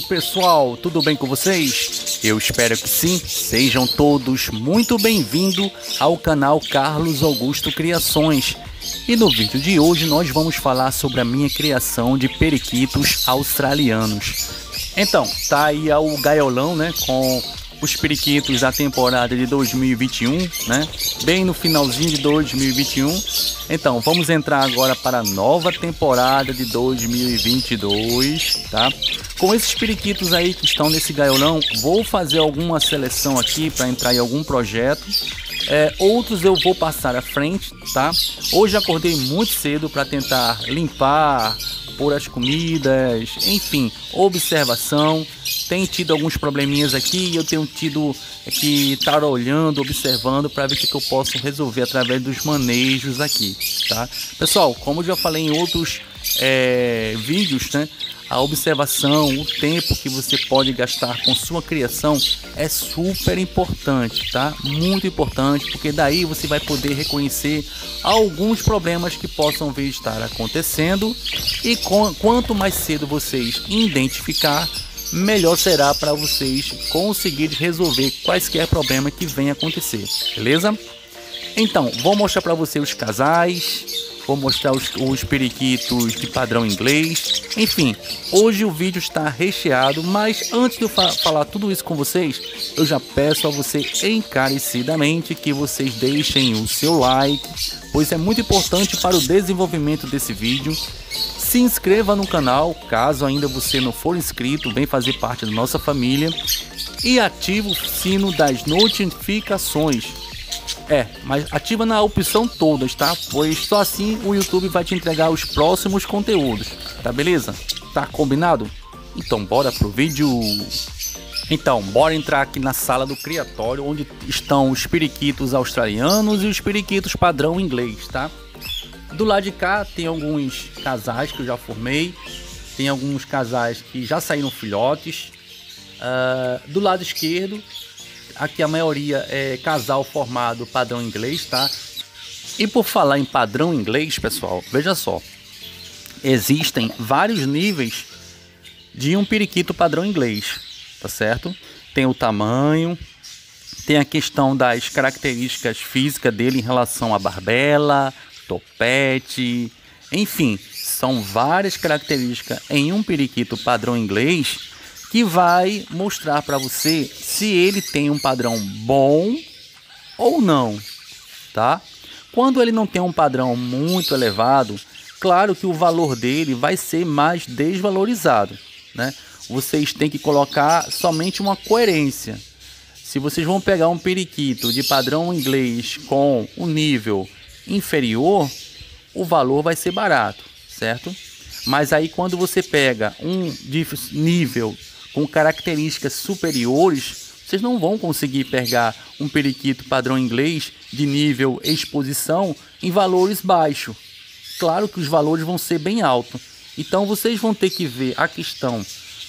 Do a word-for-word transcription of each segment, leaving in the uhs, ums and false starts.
pessoal, tudo bem com vocês? Eu espero que sim. Sejam todos muito bem-vindos ao canal Carlos Augusto Criações. E no vídeo de hoje nós vamos falar sobre a minha criação de periquitos australianos. Então, tá aí o gaiolão, né, com os periquitos da temporada de dois mil e vinte e um, né, bem no finalzinho de dois mil e vinte e um. Então, vamos entrar agora para a nova temporada de dois mil e vinte e dois, tá? Com esses periquitos aí que estão nesse gaiolão, vou fazer alguma seleção aqui para entrar em algum projeto. É, outros eu vou passar à frente, tá? Hoje acordei muito cedo para tentar limpar, pôr as comidas, enfim, observação. Tem tido alguns probleminhas aqui e eu tenho tido que estar olhando, observando para ver o que eu posso resolver através dos manejos aqui, tá? Pessoal, como eu já falei em outros é, vídeos, né? A observação, o tempo que você pode gastar com sua criação é super importante, tá? Muito importante, porque daí você vai poder reconhecer alguns problemas que possam vir estar acontecendo e com, quanto mais cedo vocês identificar, melhor será para vocês conseguirem resolver quaisquer problemas que venham acontecer, beleza? Então, vou mostrar para você os casais. Vou mostrar os, os periquitos de padrão inglês. Enfim, hoje o vídeo está recheado, mas antes de eu fa falar tudo isso com vocês, eu já peço a você encarecidamente que vocês deixem o seu like, pois é muito importante para o desenvolvimento desse vídeo. Se inscreva no canal, caso ainda você não for inscrito, vem fazer parte da nossa família. E ative o sino das notificações. É, mas ativa na opção todas, tá? Pois só assim o YouTube vai te entregar os próximos conteúdos, tá beleza? Tá combinado? Então bora pro vídeo. Então, bora entrar aqui na sala do criatório, onde estão os periquitos australianos e os periquitos padrão inglês, tá? Do lado de cá tem alguns casais que eu já formei, tem alguns casais que já saíram filhotes. Uh, do lado esquerdo, aqui a maioria é casal formado padrão inglês, tá? E por falar em padrão inglês, pessoal, veja só. Existem vários níveis de um periquito padrão inglês, tá certo? Tem o tamanho, tem a questão das características físicas dele em relação à barbela, topete, enfim, são várias características em um periquito padrão inglês que vai mostrar para você se ele tem um padrão bom ou não, tá? Quando ele não tem um padrão muito elevado, claro que o valor dele vai ser mais desvalorizado, né? Vocês têm que colocar somente uma coerência. Se vocês vão pegar um periquito de padrão inglês com um nível inferior, o valor vai ser barato, certo? Mas aí quando você pega um de nível com características superiores, vocês não vão conseguir pegar um periquito padrão inglês de nível exposição em valores baixos. Claro que os valores vão ser bem altos. Então vocês vão ter que ver a questão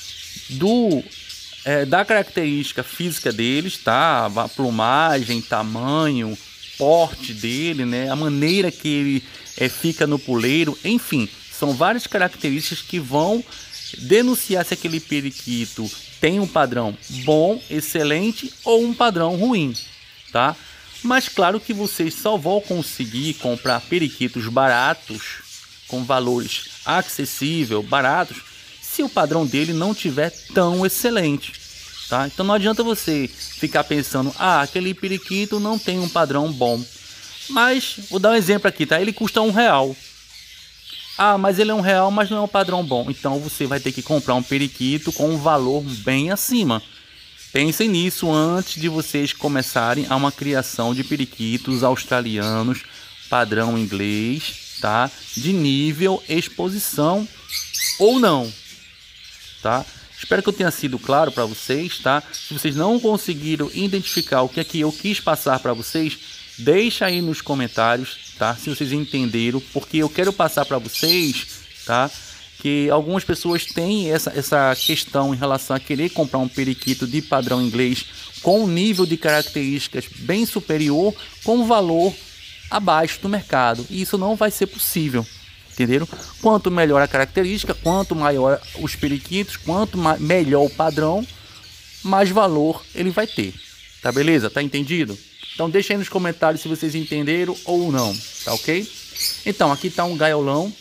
do é, da característica física deles, tá? A plumagem, tamanho, porte dele, né? A maneira que ele é, fica no puleiro, enfim, são várias características que vão denunciar se aquele periquito tem um padrão bom, excelente ou um padrão ruim, tá? Mas claro que vocês só vão conseguir comprar periquitos baratos, com valores acessíveis, baratos, se o padrão dele não tiver tão excelente, tá? Então não adianta você ficar pensando, ah, aquele periquito não tem um padrão bom. Mas, vou dar um exemplo aqui, tá? Ele custa um real. Ah, mas ele é um real, mas não é um padrão bom. Então você vai ter que comprar um periquito com um valor bem acima. Pensem nisso antes de vocês começarem a uma criação de periquitos australianos padrão inglês, tá? De nível exposição ou não, tá? Espero que eu tenha sido claro para vocês, tá? Se vocês não conseguiram identificar o que é que eu quis passar para vocês, deixa aí nos comentários, tá? Se vocês entenderam, porque eu quero passar para vocês, tá? Que algumas pessoas têm essa, essa questão em relação a querer comprar um periquito de padrão inglês com um nível de características bem superior, com um valor abaixo do mercado. E isso não vai ser possível, entenderam? Quanto melhor a característica, quanto maior os periquitos, quanto melhor o padrão, mais valor ele vai ter. Tá beleza? Tá entendido? Então deixa aí nos comentários se vocês entenderam ou não, tá ok? Então aqui tá um gaiolão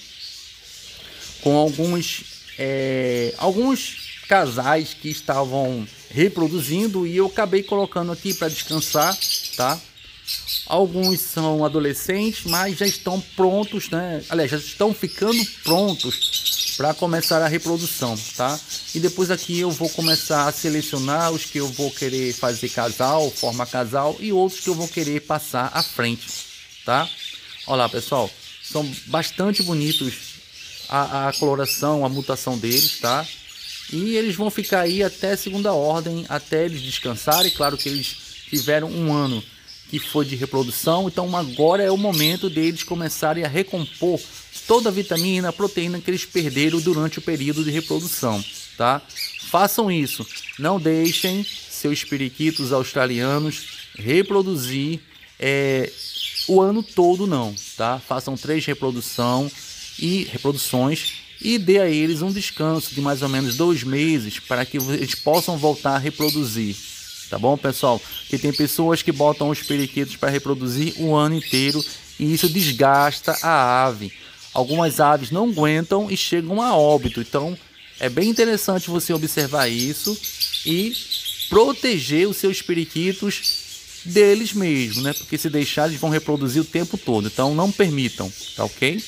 com alguns, é, alguns casais que estavam reproduzindo e eu acabei colocando aqui para descansar, tá? Alguns são adolescentes, mas já estão prontos, né? Aliás, já estão ficando prontos para começar a reprodução, tá? E depois aqui eu vou começar a selecionar os que eu vou querer fazer casal, formar casal, e outros que eu vou querer passar à frente, tá? Olha lá, pessoal, são bastante bonitos a, a coloração, a mutação deles, tá? E eles vão ficar aí até segunda ordem, até eles descansarem. Claro que eles tiveram um ano que foi de reprodução, então agora é o momento deles começarem a recompor toda a vitamina, a proteína que eles perderam durante o período de reprodução, tá? Façam isso, não deixem seus periquitos australianos reproduzir é, o ano todo não, tá? Façam três reprodução e reproduções e dê a eles um descanso de mais ou menos dois meses para que eles possam voltar a reproduzir. Tá bom, pessoal? Porque tem pessoas que botam os periquitos para reproduzir o ano inteiro e isso desgasta a ave. Algumas aves não aguentam e chegam a óbito. Então, é bem interessante você observar isso e proteger os seus periquitos deles mesmos, né? Porque se deixar, eles vão reproduzir o tempo todo. Então, não permitam, tá ok?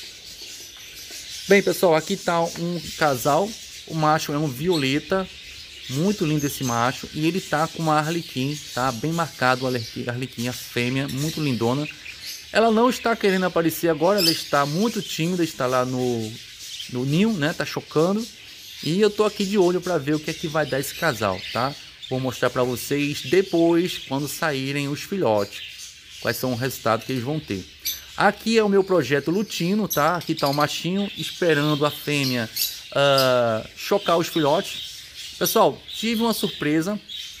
Bem, pessoal, aqui está um casal. O macho é um violeta. Muito lindo esse macho. E ele tá com uma arlequim, tá? Bem marcado a arlequim, a fêmea, muito lindona. Ela não está querendo aparecer agora, ela está muito tímida, está lá no, no ninho, né? Tá chocando. E eu tô aqui de olho para ver o que é que vai dar esse casal, tá? Vou mostrar para vocês depois, quando saírem os filhotes, quais são os resultados que eles vão ter. Aqui é o meu projeto lutino, tá? Aqui tá o machinho esperando a fêmea uh, chocar os filhotes. Pessoal, tive uma surpresa.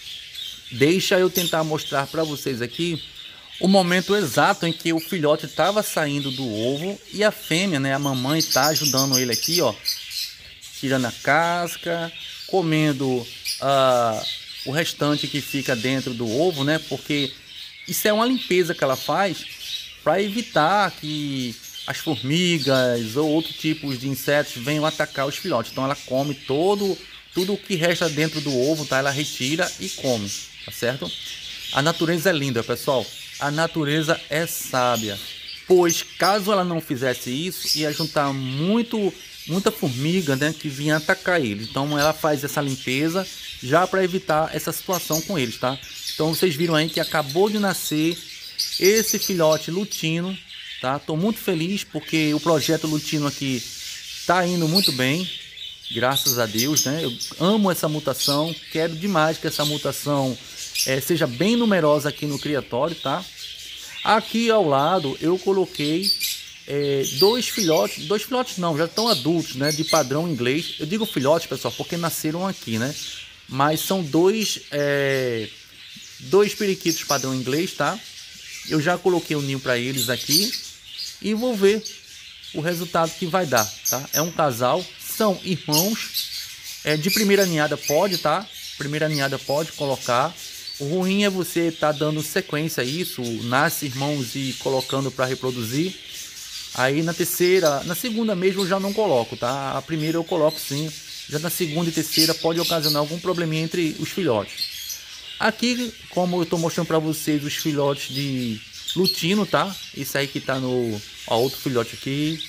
Deixa eu tentar mostrar para vocês aqui o momento exato em que o filhote estava saindo do ovo e a fêmea, né, a mamãe está ajudando ele aqui, ó, tirando a casca, comendo uh, o restante que fica dentro do ovo, né? Porque isso é uma limpeza que ela faz para evitar que as formigas ou outros tipos de insetos venham atacar os filhotes. Então ela come todo tudo o que resta dentro do ovo, tá? Ela retira e come, tá certo? A natureza é linda, pessoal. A natureza é sábia. Pois caso ela não fizesse isso, ia juntar muito, muita formiga, né? Que vinha atacar eles. Então ela faz essa limpeza já para evitar essa situação com eles, tá? Então vocês viram aí que acabou de nascer esse filhote lutino, tá? Tô muito feliz porque o projeto lutino aqui tá indo muito bem. Graças a Deus, né? Eu amo essa mutação, quero demais que essa mutação é, seja bem numerosa aqui no criatório, tá? Aqui ao lado eu coloquei é, dois filhotes, dois filhotes não, já estão adultos, né? De padrão inglês. Eu digo filhotes, pessoal, porque nasceram aqui, né? Mas são dois, é, dois periquitos padrão inglês, tá? Eu já coloquei o ninho para eles aqui e vou ver o resultado que vai dar, tá? É um casal. São irmãos, é, de primeira ninhada pode, tá? Primeira ninhada pode colocar. O ruim é você estar tá dando sequência a isso, nasce irmãos e colocando para reproduzir. Aí na terceira, na segunda mesmo eu já não coloco, tá? A primeira eu coloco sim, já na segunda e terceira pode ocasionar algum probleminha entre os filhotes. Aqui, como eu estou mostrando para vocês os filhotes de lutino, tá? Esse aí que tá no... Ó, outro filhote aqui.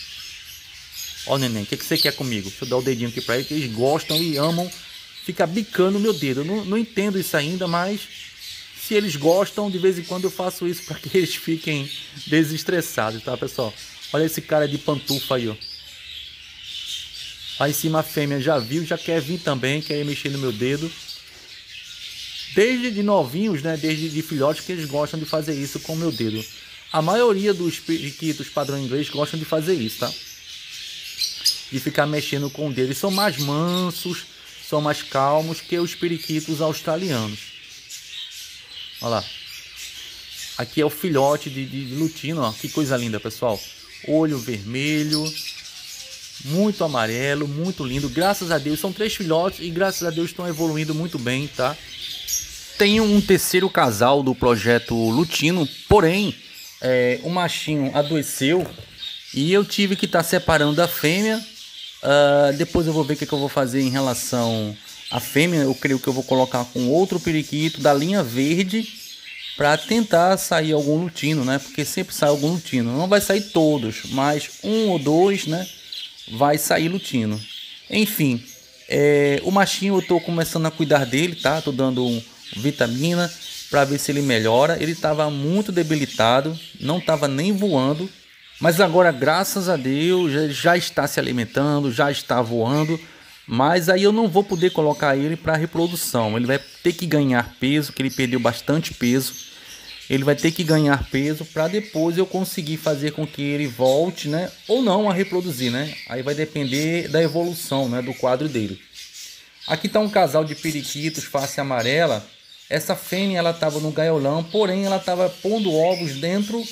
Ó, neném, o que, que você quer comigo? Deixa eu dar o dedinho aqui para eles, que eles gostam e amam ficar bicando o meu dedo. Eu não, não entendo isso ainda, mas se eles gostam, de vez em quando eu faço isso para que eles fiquem desestressados, tá, pessoal? Olha esse cara de pantufa aí, ó. Aí em cima a fêmea já viu, já quer vir também, quer mexer no meu dedo. Desde de novinhos, né, desde de filhotes, que eles gostam de fazer isso com o meu dedo. A maioria dos periquitos padrão inglês gostam de fazer isso, tá? De ficar mexendo com o dedo. Eles são mais mansos, são mais calmos que os periquitos australianos. Olha lá. Aqui é o filhote de, de, de lutino, ó. Que coisa linda, pessoal. Olho vermelho, muito amarelo, muito lindo. Graças a Deus, são três filhotes e graças a Deus estão evoluindo muito bem, tá? Tem um terceiro casal do projeto lutino, porém, é, o machinho adoeceu e eu tive que estar tá separando a fêmea. Uh, depois eu vou ver o que, que eu vou fazer em relação à fêmea. Eu creio que eu vou colocar com outro periquito da linha verde para tentar sair algum lutino, né? Porque sempre sai algum lutino. Não vai sair todos, mas um ou dois, né? Vai sair lutino. Enfim, é, o machinho eu tô começando a cuidar dele, tá? Tô dando um, vitamina para ver se ele melhora. Ele estava muito debilitado, não estava nem voando. Mas agora, graças a Deus, já está se alimentando, já está voando. Mas aí eu não vou poder colocar ele para reprodução. Ele vai ter que ganhar peso, que ele perdeu bastante peso. Ele vai ter que ganhar peso para depois eu conseguir fazer com que ele volte, né? Ou não a reproduzir, né? Aí vai depender da evolução, né? Do quadro dele. Aqui está um casal de periquitos face amarela. Essa fêmea ela estava no gaiolão, porém ela estava pondo ovos dentro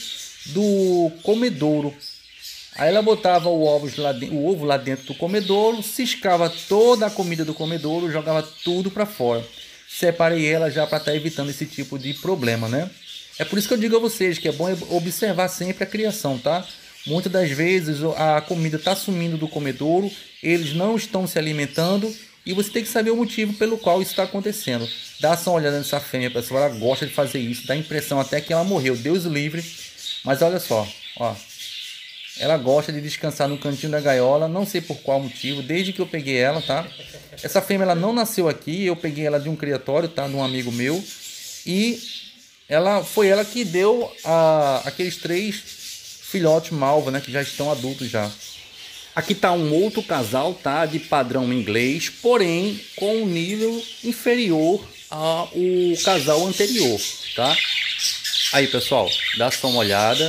do comedouro. Aí ela botava o, ovos lá de, o ovo lá dentro do comedouro, ciscava toda a comida do comedouro, jogava tudo para fora. Separei ela já para estar tá evitando esse tipo de problema, né? É por isso que eu digo a vocês que é bom observar sempre a criação, tá? Muitas das vezes a comida está sumindo do comedouro, eles não estão se alimentando e você tem que saber o motivo pelo qual isso está acontecendo. Dá só uma olhada nessa fêmea, pessoal, ela gosta de fazer isso, dá a impressão até que ela morreu, Deus o livre. Mas olha só, ó, ela gosta de descansar no cantinho da gaiola, não sei por qual motivo, desde que eu peguei ela, tá? Essa fêmea ela não nasceu aqui, eu peguei ela de um criatório, tá? De um amigo meu. E ela foi ela que deu a, aqueles três filhotes malva, né? Que já estão adultos já. Aqui tá um outro casal, tá? De padrão inglês, porém com um nível inferior ao casal anterior, tá? Aí, pessoal, dá só uma olhada.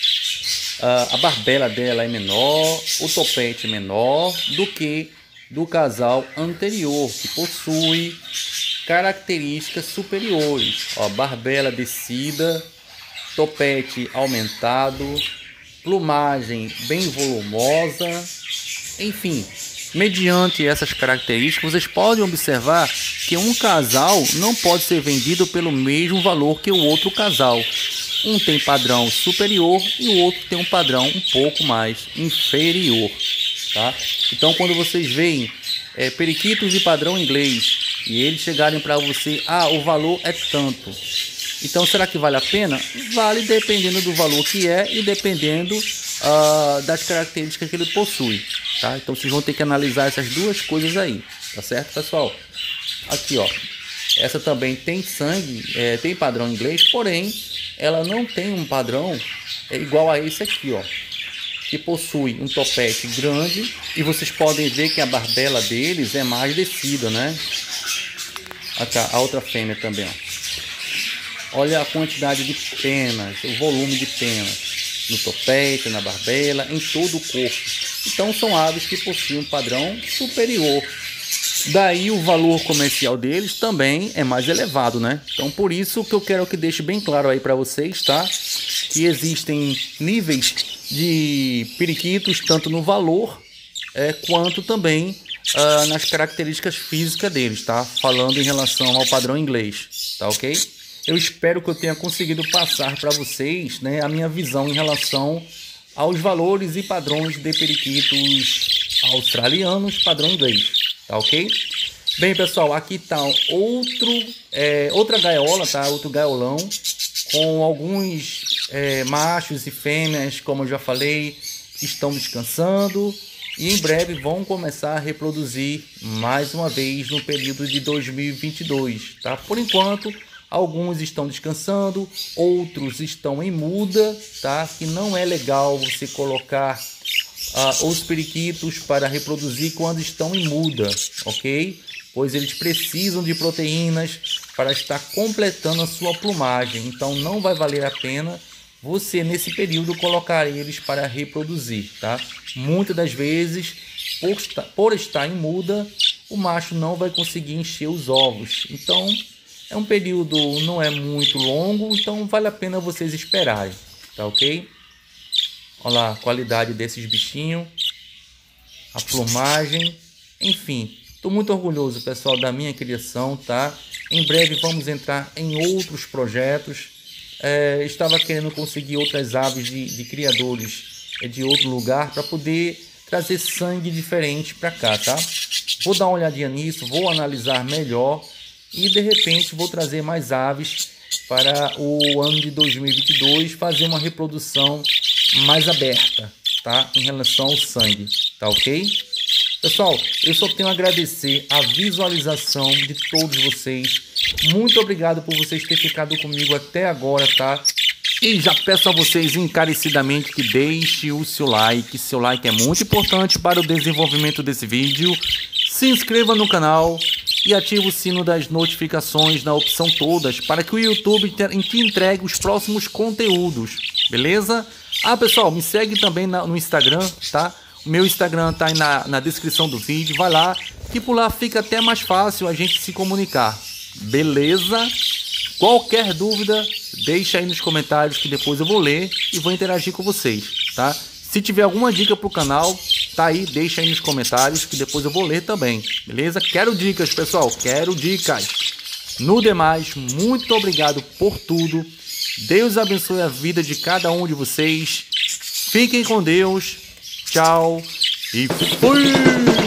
Uh, a barbela dela é menor, o topete é menor do que do casal anterior, que possui características superiores. Ó, barbela descida, topete aumentado, plumagem bem volumosa. Enfim, mediante essas características, vocês podem observar que um casal não pode ser vendido pelo mesmo valor que o outro casal. Um tem padrão superior e o outro tem um padrão um pouco mais inferior, tá? Então, quando vocês veem é, periquitos de padrão inglês e eles chegarem para você, ah, o valor é tanto. Então, será que vale a pena? Vale, dependendo do valor que é e dependendo uh, das características que ele possui, tá? Então, vocês vão ter que analisar essas duas coisas aí, tá certo, pessoal? Aqui, ó, essa também tem sangue, é, tem padrão inglês, porém ela não tem um padrão é, igual a esse aqui, ó, que possui um topete grande e vocês podem ver que a barbela deles é mais descida, né? Aqui, a outra fêmea também, ó. Olha a quantidade de penas, o volume de penas no topete, na barbela, em todo o corpo. Então são aves que possuem um padrão superior. Daí o valor comercial deles também é mais elevado, né? Então por isso que eu quero que deixe bem claro aí para vocês, tá? Que existem níveis de periquitos tanto no valor é, quanto também uh, nas características físicas deles, tá? Falando em relação ao padrão inglês, tá ok? Eu espero que eu tenha conseguido passar para vocês, né, a minha visão em relação aos valores e padrões de periquitos australianos padrão inglês, tá ok? Bem, pessoal, aqui tá outro, é, outra gaiola, tá? Outro gaiolão com alguns é, machos e fêmeas, como eu já falei, estão descansando e em breve vão começar a reproduzir mais uma vez no período de dois mil e vinte e dois, tá? Por enquanto, alguns estão descansando, outros estão em muda, tá? Que não é legal você colocar uh, os periquitos para reproduzir quando estão em muda, ok? Pois eles precisam de proteínas para estar completando a sua plumagem. Então não vai valer a pena você nesse período colocar eles para reproduzir, tá? Muitas das vezes, por estar, por estar em muda, o macho não vai conseguir encher os ovos. Então é um período, não é muito longo, então vale a pena vocês esperarem, tá ok? Olha lá a qualidade desses bichinhos. a plumagem, enfim. Estou muito orgulhoso, pessoal, da minha criação, tá? Em breve vamos entrar em outros projetos. É, estava querendo conseguir outras aves de, de criadores de outro lugar para poder trazer sangue diferente para cá, tá? Vou dar uma olhadinha nisso, vou analisar melhor e de repente vou trazer mais aves para o ano de dois mil e vinte e dois, fazer uma reprodução mais aberta, tá? Em relação ao sangue, tá ok? Pessoal, eu só tenho a agradecer a visualização de todos vocês. Muito obrigado por vocês terem ficado comigo até agora, tá? E já peço a vocês encarecidamente que deixe o seu like. Seu like é muito importante para o desenvolvimento desse vídeo. Se inscreva no canal e ative o sino das notificações na opção todas para que o YouTube te entregue os próximos conteúdos, beleza? Ah, pessoal, me segue também no Instagram, tá? O meu Instagram tá aí na, na descrição do vídeo. Vai lá, que por lá fica até mais fácil a gente se comunicar, beleza? Qualquer dúvida, deixa aí nos comentários que depois eu vou ler e vou interagir com vocês, tá? Se tiver alguma dica pro canal, tá aí, deixa aí nos comentários que depois eu vou ler também, beleza? Quero dicas, pessoal, quero dicas. No demais, muito obrigado por tudo. Deus abençoe a vida de cada um de vocês. Fiquem com Deus. Tchau e fui!